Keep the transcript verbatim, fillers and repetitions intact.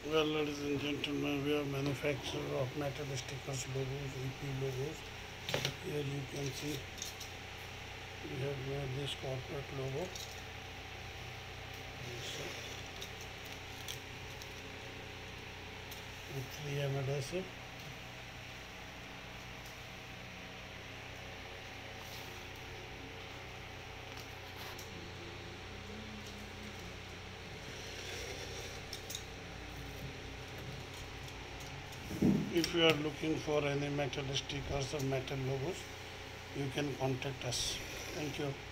Well, ladies and gentlemen, we are manufacturer of metal stickers, logos, E P logos. Here you can see we have made this corporate logo. With three M adhesive. If you are looking for any metal stickers or metal logos, you can contact us. Thank you.